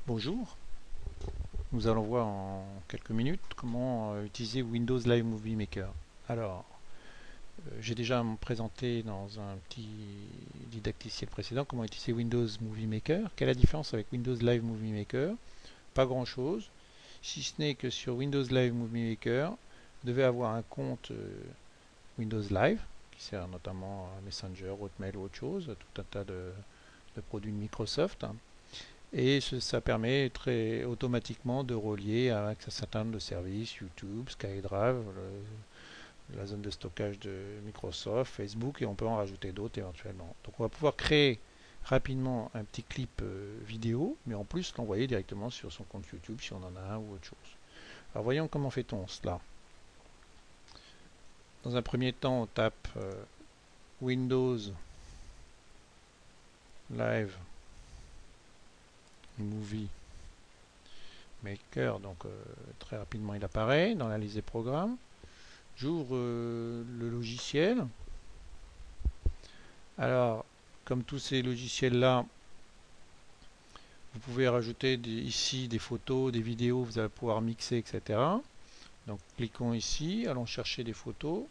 Bonjour, nous allons voir en quelques minutes comment utiliser Windows Live Movie Maker. Alors, j'ai déjà présenté dans un petit didacticiel précédent comment utiliser Windows Movie Maker. Quelle est la différence avec Windows Live Movie Maker? Pas grand chose, si ce n'est que sur Windows Live Movie Maker, vous devez avoir un compte Windows Live, qui sert notamment à Messenger, Hotmail ou autre chose, tout un tas de produits de Microsoft. Et ça permet très automatiquement de relier avec un certain nombre de services, YouTube, SkyDrive, la zone de stockage de Microsoft, Facebook, et on peut en rajouter d'autres éventuellement. Donc on va pouvoir créer rapidement un petit clip vidéo, mais en plus l'envoyer directement sur son compte YouTube si on en a un ou autre chose. Alors voyons comment fait-on cela. Dans un premier temps, on tape Windows Live Movie Maker, donc très rapidement il apparaît dans la liste des programmes. J'ouvre le logiciel. Alors, comme tous ces logiciels-là, vous pouvez rajouter ici des photos, des vidéos, vous allez pouvoir mixer, etc. Donc, cliquons ici, allons chercher des photos.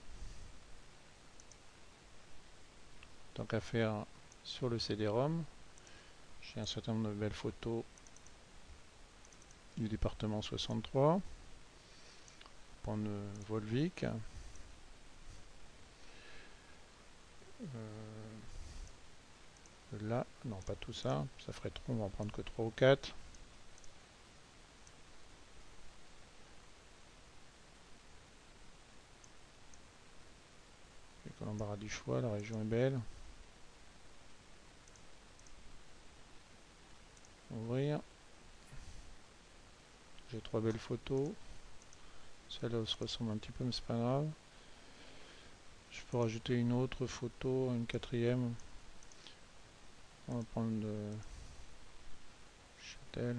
Tant qu'à faire sur le CD-ROM, j'ai un certain nombre de belles photos du département 63. Prendre Volvic. Là, non pas tout ça, ça ferait trop, on va en prendre que 3 ou 4. Et l'embarras du choix, la région est belle. Ouvrir. J'ai 3 belles photos. Celle-là se ressemble un petit peu, mais c'est pas grave. Je peux rajouter une autre photo, une quatrième. On va prendre de Châtel.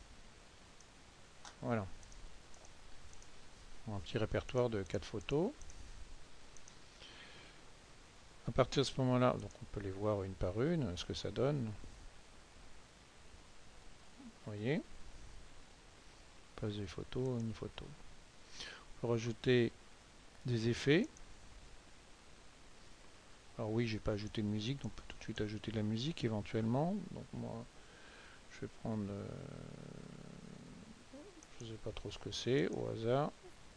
Voilà. Un petit répertoire de 4 photos. À partir de ce moment-là, donc on peut les voir une par une, ce que ça donne. Vous voyez, passe des photos, une photo. On peut rajouter des effets. Alors oui, j'ai pas ajouté de musique, donc on peut tout de suite ajouter de la musique éventuellement. Donc moi, je vais prendre, je sais pas trop ce que c'est, au hasard.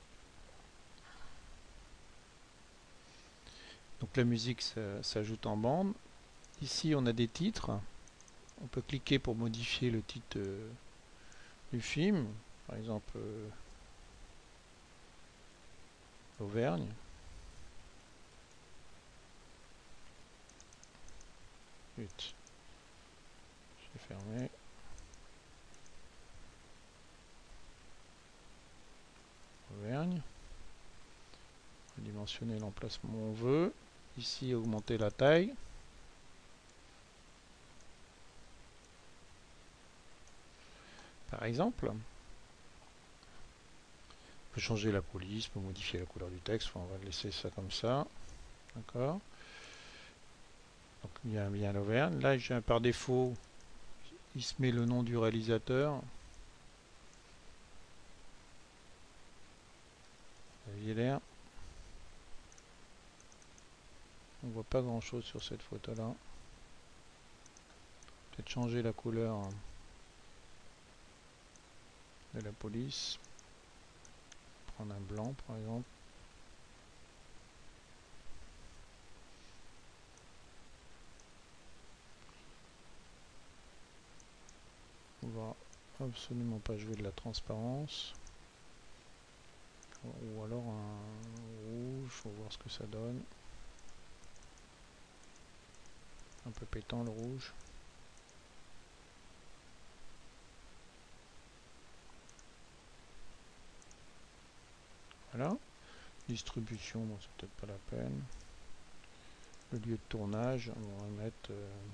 Donc la musique s'ajoute en bande. Ici, on a des titres. On peut cliquer pour modifier le titre du film. Par exemple, Auvergne. Vite. J'ai fermé. Auvergne. On va dimensionner l'emplacement où on veut. Ici, augmenter la taille. Par exemple, on peut changer la police, on peut modifier la couleur du texte. Enfin, on va laisser ça comme ça. D'accord. Donc, il y a bien l'Auvergne. Là, j'ai par défaut, il se met le nom du réalisateur. Villers. On voit pas grand chose sur cette photo là. Peut-être changer la couleur de la police. Prendre un blanc par exemple. On va absolument pas jouer de la transparence. Ou alors un rouge, faut voir ce que ça donne. Un peu pétant le rouge. Voilà. Distribution, bon, c'est peut-être pas la peine. Le lieu de tournage, on va mettre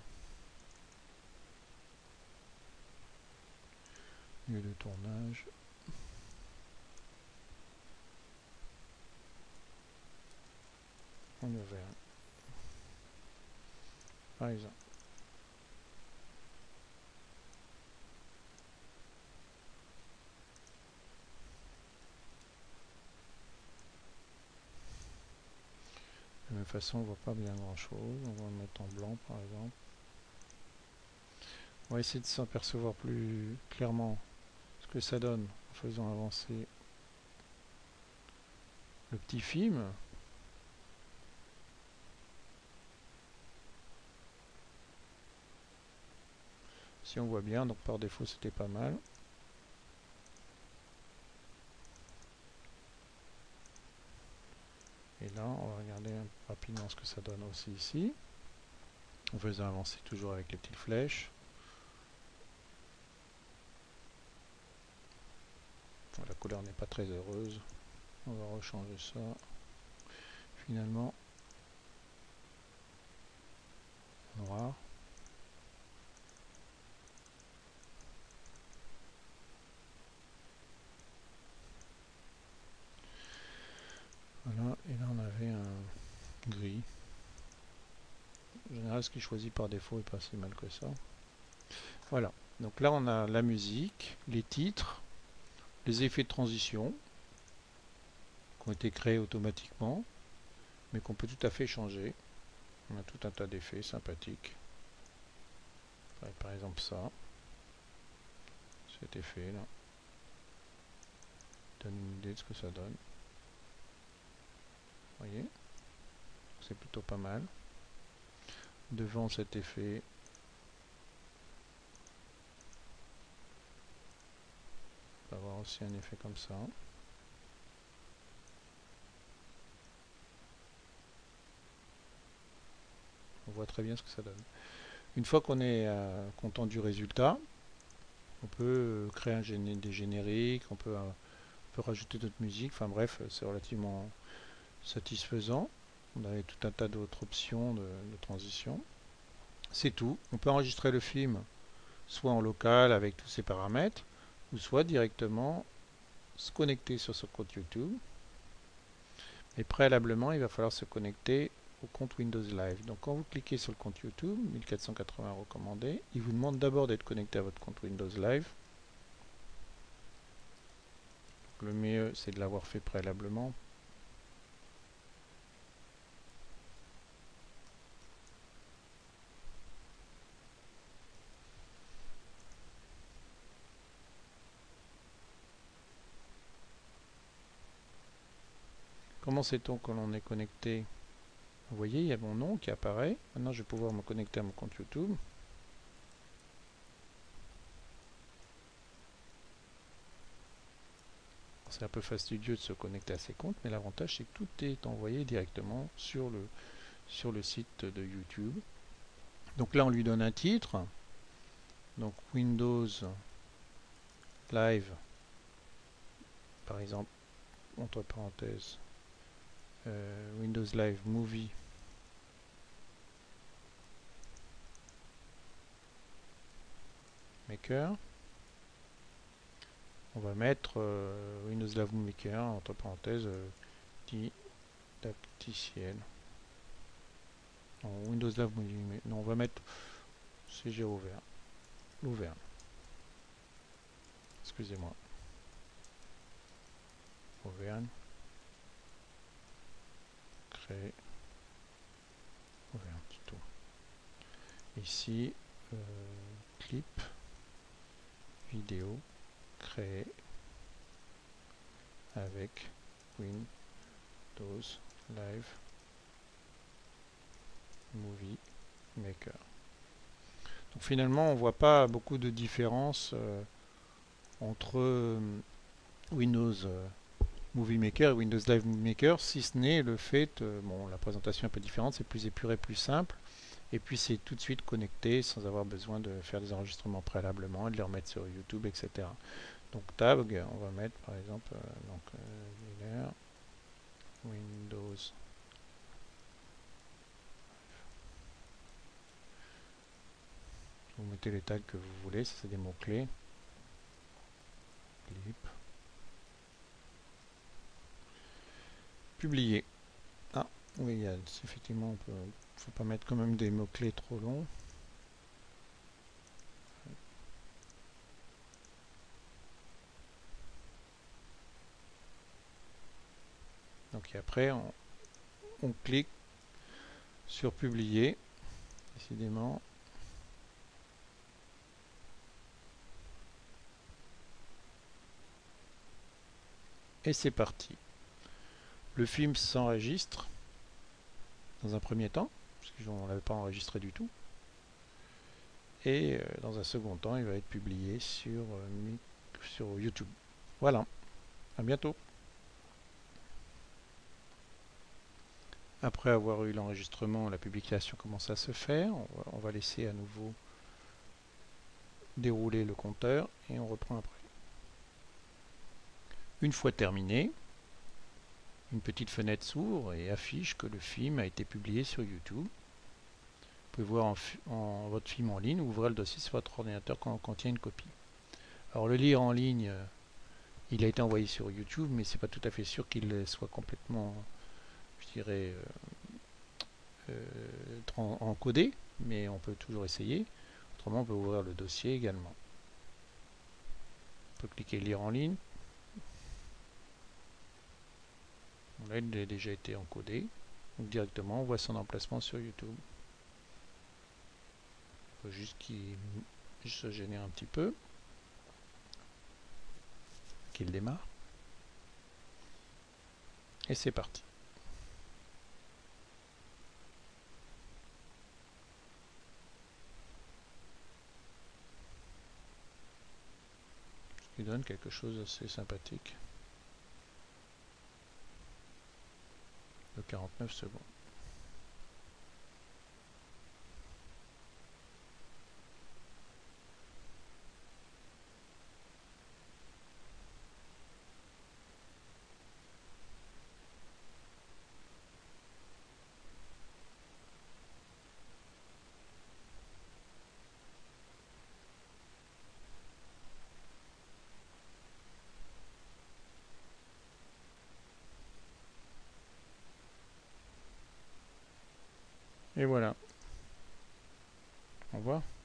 lieu de tournage. En Auvergne. Par exemple. façon on voit pas bien grand chose. On va le mettre en blanc par exemple. On va essayer de s'apercevoir plus clairement ce que ça donne en faisant avancer le petit film. Si on voit bien, donc par défaut c'était pas mal. Et là, on va regarder rapidement ce que ça donne aussi ici. En faisant avancer toujours avec les petites flèches. Bon, la couleur n'est pas très heureuse. On va rechanger ça. Finalement, noir. Voilà, et là on avait un gris. En général, ce qui est choisi par défaut n'est pas si mal que ça. Voilà, donc là on a la musique, les titres, les effets de transition qui ont été créés automatiquement, mais qu'on peut tout à fait changer. On a tout un tas d'effets sympathiques. Par exemple ça, cet effet là, donne une idée de ce que ça donne. Vous voyez, c'est plutôt pas mal. Devant cet effet, on va avoir aussi un effet comme ça. On voit très bien ce que ça donne. Une fois qu'on est content du résultat, on peut créer des génériques, on peut rajouter d'autres musiques. Enfin bref, c'est relativement satisfaisant. On avait tout un tas d'autres options de transition. C'est tout. On peut enregistrer le film soit en local avec tous ces paramètres, ou soit directement se connecter sur ce compte YouTube. Et préalablement, il va falloir se connecter au compte Windows Live. Donc quand vous cliquez sur le compte YouTube, 1480 recommandé, il vous demande d'abord d'être connecté à votre compte Windows Live. Le mieux, c'est de l'avoir fait préalablement. Comment sait-on que l'on est connecté? Vous voyez, il y a mon nom qui apparaît. Maintenant, je vais pouvoir me connecter à mon compte YouTube. C'est un peu fastidieux de se connecter à ses comptes, mais l'avantage, c'est que tout est envoyé directement sur le site de YouTube. Donc là, on lui donne un titre. Donc Windows Live, par exemple, entre parenthèses, Windows Live Movie Maker. On va mettre Windows Live Movie Maker, entre parenthèses, didacticiel. Windows Live Movie Maker. Non, on va mettre CG ouvert. L'ouvert. Excusez-moi. Auvergne. Créer. Auvergne, tout. Ici, clip, vidéo, créer avec Windows Live Movie Maker. Donc finalement, on voit pas beaucoup de différence entre Windows Movie Maker et Windows Live Movie Maker, si ce n'est le fait, bon, la présentation est un peu différente, c'est plus épuré, plus simple, et puis c'est tout de suite connecté sans avoir besoin de faire des enregistrements préalablement et de les remettre sur YouTube, etc. Donc Tab, on va mettre par exemple Windows. Vous mettez les tags que vous voulez, ça c'est des mots-clés. Clip. Publier. Ah, oui, effectivement, il ne faut pas mettre quand même des mots-clés trop longs. Donc et après, on clique sur publier, décidément. Et c'est parti. Le film s'enregistre dans un premier temps, parce qu'on ne l'avait pas enregistré du tout. Et dans un second temps, il va être publié sur YouTube. Voilà, à bientôt. Après avoir eu l'enregistrement, la publication commence à se faire. On va laisser à nouveau dérouler le compteur et on reprend après. Une fois terminé, une petite fenêtre s'ouvre et affiche que le film a été publié sur YouTube. Vous pouvez voir votre film en ligne ou ouvrir le dossier sur votre ordinateur quand on contient une copie. Alors le lire en ligne, il a été envoyé sur YouTube, mais c'est pas tout à fait sûr qu'il soit complètement, je dirais, encodé, mais on peut toujours essayer. Autrement, on peut ouvrir le dossier également. On peut cliquer lire en ligne. Là, il a déjà été encodé. Donc directement, on voit son emplacement sur YouTube. Il faut juste qu'il se génère un petit peu. Qu'il démarre. Et c'est parti. Ce qui donne quelque chose d'assez sympathique. De 49 secondes. Et voilà. Au revoir.